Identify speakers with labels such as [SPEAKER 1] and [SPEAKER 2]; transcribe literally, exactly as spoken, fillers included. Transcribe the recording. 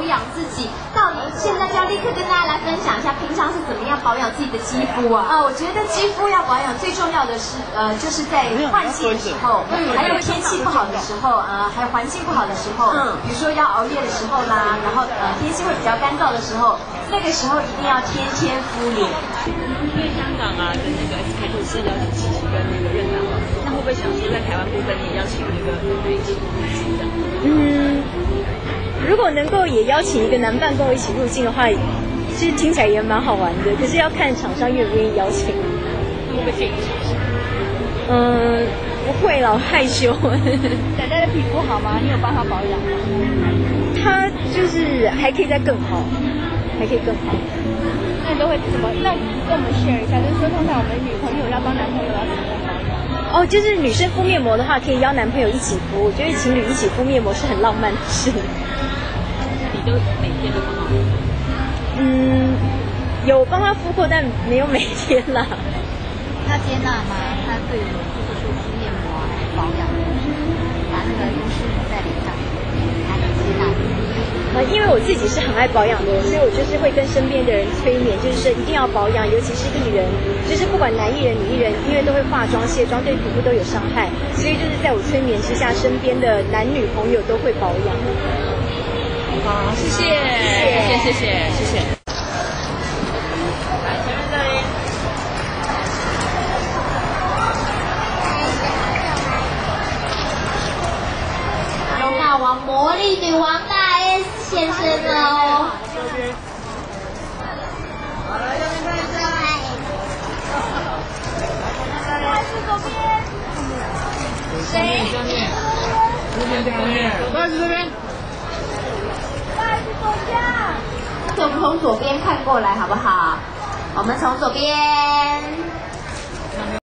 [SPEAKER 1] 养自己。到底现在就要立刻跟大家来分享一下，平常是怎么样保养自己的肌肤啊？啊，我觉得肌肤要保养最重要的是，呃，就是在换季的时候，嗯，还有天气不好的时候，呃，还有环境不好的时候，嗯，比如说要熬夜的时候啦，然后呃天气会比较干燥的时候，那个时候一定要天天敷脸。
[SPEAKER 2] 因为香港啊的那个 S K two 是邀请琪琪跟那个任达华，那会不会想说在台湾部分也邀请那个任达一起入境的？嗯，
[SPEAKER 3] 如果能够也邀请一个男伴跟我一起入境的话，其实听起来也蛮好玩的。可是要看厂商愿不愿意邀请。
[SPEAKER 2] 会不会建议尝试？
[SPEAKER 3] 嗯，不会啦，我害羞。
[SPEAKER 4] 仔仔的皮肤好吗？你有帮他保养吗？
[SPEAKER 3] 他就是还可以再更好，还可以更好。
[SPEAKER 4] 那你都会怎么？那跟我们 share 一下，就是说通常我们女朋友要帮男朋友要怎么样保养？
[SPEAKER 3] 哦，就是女生敷面膜的话，可以邀男朋友一起敷。我觉得情侣一起敷面膜是很浪漫的事。
[SPEAKER 2] 你都每天都帮他敷？
[SPEAKER 3] 嗯，有帮他敷过，但没有每天啦。
[SPEAKER 5] 他接纳吗？他对我就是说敷面膜啊，保养，把那个优势在脸上，他能接纳吗？
[SPEAKER 3] 呃，因为我自己是很爱保养的人，所以我就是会跟身边的人催眠，就是说一定要保养，尤其是艺人，就是不管男艺人、女艺人，因为都会化妆、卸妆，对皮肤都有伤害，所以就是在我催眠之下，身边的男女朋友都会保养。
[SPEAKER 2] 好，谢谢，谢谢，谢谢，谢谢。来，前面这里。
[SPEAKER 1] 容纳王魔力女王大 S 现身喽！
[SPEAKER 5] 好了，右边看一下。
[SPEAKER 1] 还是左边？谁？
[SPEAKER 6] 下面，这边下面，大 S 这边。
[SPEAKER 1] 大 S 左下。我们从左边看过来好不好？我们从左边。